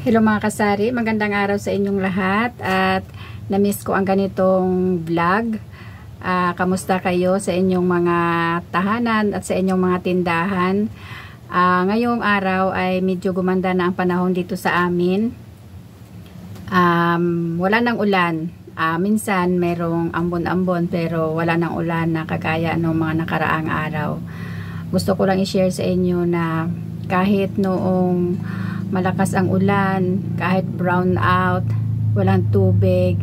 Hello mga kasari, magandang araw sa inyong lahat at na-miss ko ang ganitong vlog. Kamusta kayo sa inyong mga tahanan at sa inyong mga tindahan? Ngayong araw ay medyo gumanda na ang panahon dito sa amin. Wala nang ulan. Minsan merong ambon-ambon pero wala nang ulan na kagaya ng mga nakaraang araw. Gusto ko lang i-share sa inyo na kahit noong malakas ang ulan, kahit brown out, walang tubig,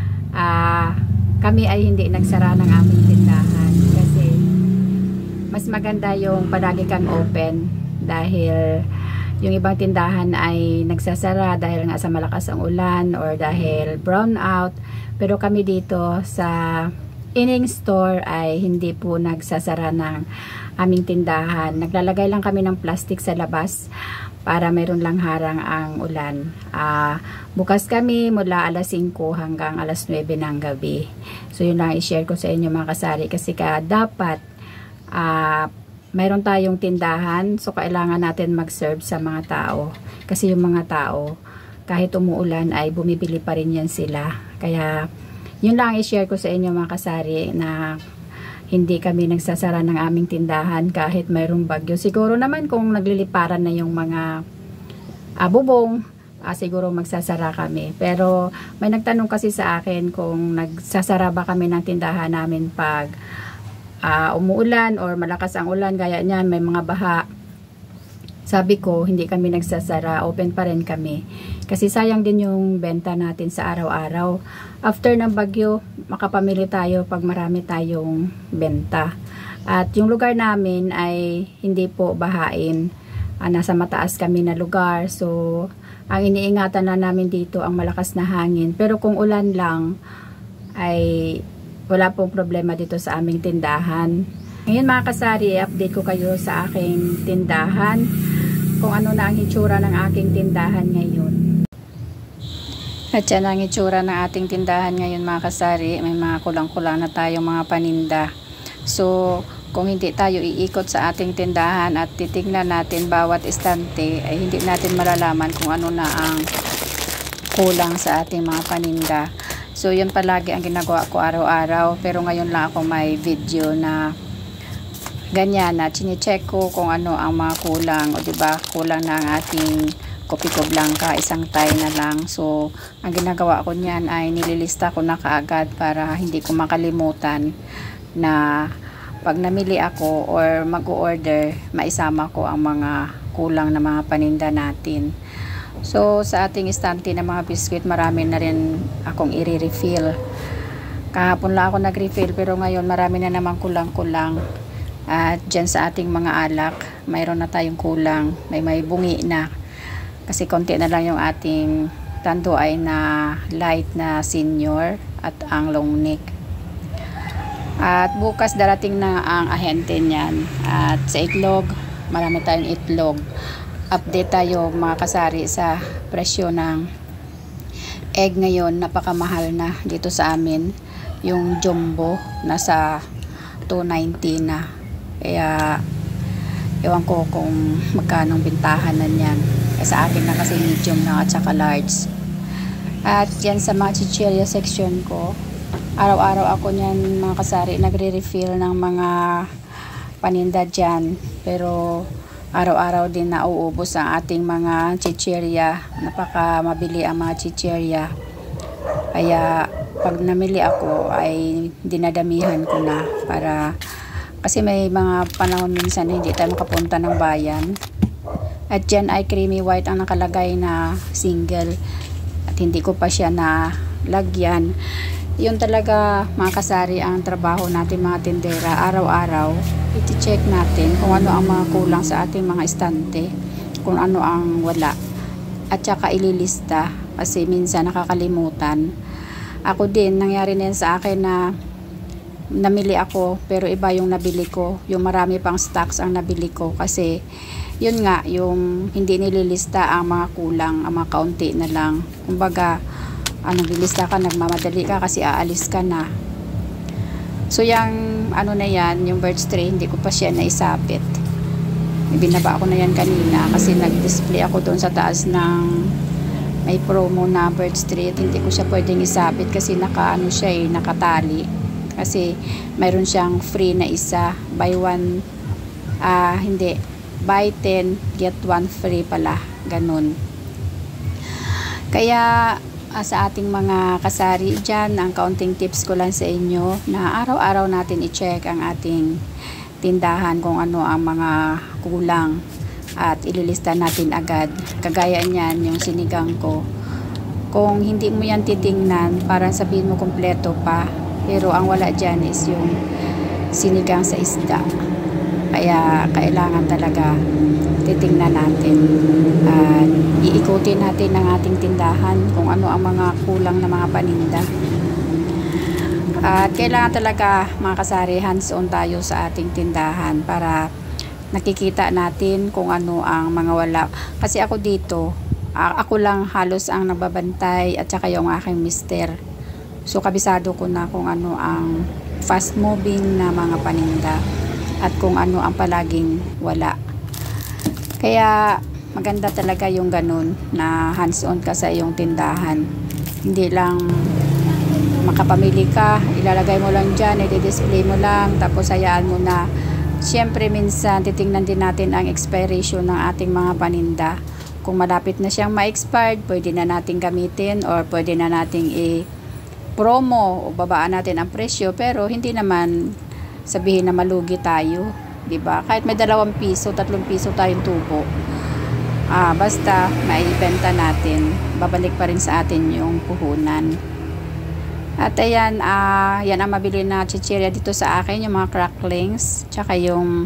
kami ay hindi nagsara ng aming tindahan kasi mas maganda yung palagi kang open dahil yung ibang tindahan ay nagsasara dahil nga sa malakas ang ulan or dahil brown out, pero kami dito sa Ining Store ay hindi po nagsasara ng aming tindahan. Naglalagay lang kami ng plastic sa labas para mayroon lang harang ang ulan. Bukas kami mula alas 5 hanggang alas 9 ng gabi. So yun lang i-share ko sa inyo mga kasari kasi dapat mayroon tayong tindahan, so kailangan natin mag-serve sa mga tao. Kasi yung mga tao kahit umuulan ay bumibili pa rin yan sila. Kaya yun lang i-share ko sa inyo mga kasari na hindi kami nagsasara ng aming tindahan kahit mayroong bagyo. Siguro naman kung nagliliparan na yung mga bubong, siguro magsasara kami. Pero may nagtanong kasi sa akin kung nagsasara ba kami ng tindahan namin pag umuulan or malakas ang ulan, gaya niyan may mga baha. Sabi ko, hindi kami nagsasara, open pa rin kami. Kasi sayang din yung benta natin sa araw-araw. After ng bagyo, makapamili tayo pag marami tayong benta. At yung lugar namin ay hindi po bahain. Nasa mataas kami na lugar. So, ang iniingatan na namin dito ang malakas na hangin. Pero kung ulan lang, ay wala pong problema dito sa aming tindahan. Ngayon mga kasari, update ko kayo sa aking tindahan. Kung ano na ang itsura ng aking tindahan ngayon. At yan ang itsura ng ating tindahan ngayon mga kasari. May mga kulang-kulang na tayong mga paninda. So, kung hindi tayo iikot sa ating tindahan at titignan natin bawat istante, ay hindi natin malalaman kung ano na ang kulang sa ating mga paninda. So, yun palagi ang ginagawa ko araw-araw. Pero ngayon lang ako may video na ganyan na chine-check ko kung ano ang mga kulang, o diba kulang na ang ating kopiko blanca, isang tie na lang. So ang ginagawa ko niyan ay nililista ko na kaagad para hindi ko makalimutan na pag namili ako or mag-order, maisama ko ang mga kulang na mga paninda natin. So sa ating istante na mga biskwit, marami na rin akong i-refill. Kahapon lang ako nag-refill pero ngayon marami na namang kulang-kulang. At dyan sa ating mga alak, mayroon na tayong kulang, may bungi na. Kasi konti na lang yung ating tanduay na light na senior at ang long neck. At bukas darating na ang ahente niyan. At sa itlog, marami tayong itlog. Update tayo mga kasari sa presyo ng egg ngayon. Napakamahal na dito sa amin. Yung jumbo, nasa 290 na. Kaya ewan ko kung magkano bintahan na niyan. Sa akin na kasi medium na at saka large. At yan sa mga chichirya section ko, araw-araw ako niyan mga kasari nagre-refill ng mga paninda dyan. Pero araw-araw din nauubos ang ating mga chichirya. Napaka mabili ang mga chichirya. Kaya pag namili ako ay dinadamihan ko na para kasi may mga panahon minsan hindi tayo makapunta ng bayan. At dyan ay creamy white ang nakalagay na single. At hindi ko pa siya na lagyan. Yun talaga mga kasari ang trabaho natin mga tindera. Araw-araw, iti-check natin kung ano ang mga kulang sa ating mga estante. Kung ano ang wala. At saka ililista. Kasi minsan nakakalimutan. Ako din, nangyari din sa akin na namili ako pero iba yung nabili ko, yung marami pang stocks ang nabili ko kasi yun nga yung hindi nililista ang mga kulang, ang mga kaunti na lang. Kumbaga nilista ka, nagmamadali ka kasi aalis ka na. So yung ano na yan, yung birch tray, hindi ko pa siya naisapit. Binaba ko na yan kanina kasi nag-display ako doon sa taas ng may promo na birch tree at hindi ko siya pwedeng isabit kasi nakaano siya nakatali. Kasi mayroon siyang free na isa, buy 10 get 1 free pala, ganun. Kaya sa ating mga kasari dyan, ang kaunting tips ko lang sa inyo na araw-araw natin i-check ang ating tindahan kung ano ang mga kulang at ililista natin agad. Kagaya niyan, yung sinigang ko. Kung hindi mo yan titingnan, parang sabihin mo kompleto pa. Pero ang wala dyan is yung sinigang sa isda. Kaya kailangan talaga titingnan natin. At iikutin natin ang ating tindahan kung ano ang mga kulang na mga paninda. At kailangan talaga mga kasari, hands-on tayo sa ating tindahan para nakikita natin kung ano ang mga wala. Kasi ako dito, ako lang halos ang nagbabantay at saka yung aking mister. So kabisado ko na kung ano ang fast moving na mga paninda at kung ano ang palaging wala. Kaya maganda talaga yung ganun na hands-on ka sa iyong tindahan. Hindi lang makapamili ka, ilalagay mo lang dyan, i-display mo lang, tapos hayaan mo na. Siyempre minsan titingnan din natin ang expiration ng ating mga paninda. Kung malapit na siyang ma-expired, pwede na nating gamitin or pwede na nating i-promo o babaan natin ang presyo, pero hindi naman sabihin na malugi tayo, 'di ba? Kahit may 2 piso, 3 piso tayong tubo. Basta maibenta natin, babalik pa rin sa atin yung puhunan. At ayan, yan ang mabili na chichirya dito sa akin, yung mga cracklings, tsaka yung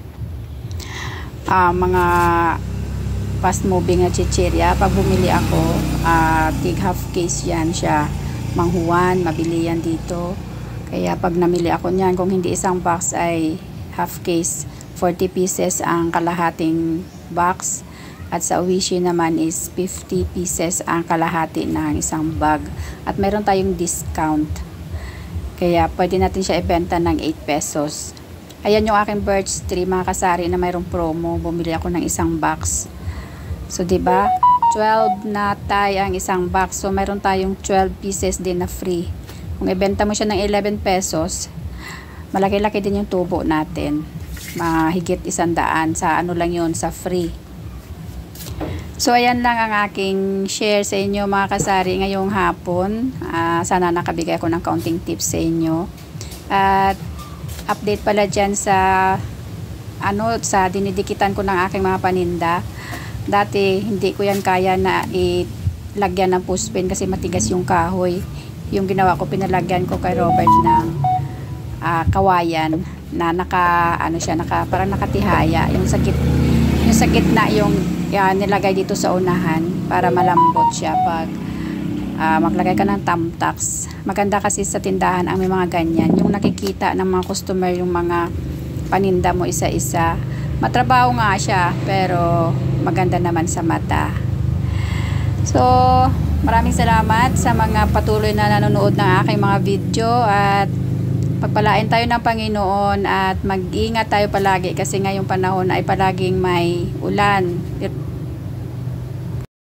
mga fast moving na chichirya. Pag bumili ako, tig half case yan siya, manghuan, mabili yan dito. Kaya pag namili ako niyan, kung hindi isang box ay half case, 40 pieces ang kalahating box. At sa Oishi naman is 50 pieces ang kalahati ng isang bag. At meron tayong discount. Kaya pwede natin siya ibenta ng 8 pesos. Ayan yung aking birch tree mga kasari na mayroong promo. Bumili ako ng isang box. So 'di ba? 12 na tay ang isang box. So meron tayong 12 pieces din na free. Kung ibenta mo siya ng 11 pesos, malaki-laki din yung tubo natin. Mahigit 100 sa ano lang yun, sa free. So ayan lang ang aking share sa inyo mga kasari ngayong hapon. Sana nakabigay ako ng kaunting tips sa inyo. At update pala dyan sa sa dinidikitan ko ng aking mga paninda. Dati hindi ko yan kaya na ilagyan ng pushpin kasi matigas yung kahoy. Yung ginawa ko, pinalagyan ko kay Robert ng kawayan na parang nakatihaya. Yung sa gitna yung nilagay dito sa unahan para malambot siya pag maglagay ka ng tamtax. Maganda kasi sa tindahan ang may mga ganyan, yung nakikita ng mga customer yung mga paninda mo isa-isa. Matrabaho nga siya pero maganda naman sa mata. So maraming salamat sa mga patuloy na nanonood ng aking mga video at pagpalain tayo ng Panginoon at mag-ingat tayo palagi kasi ngayong panahon ay palaging may ulan.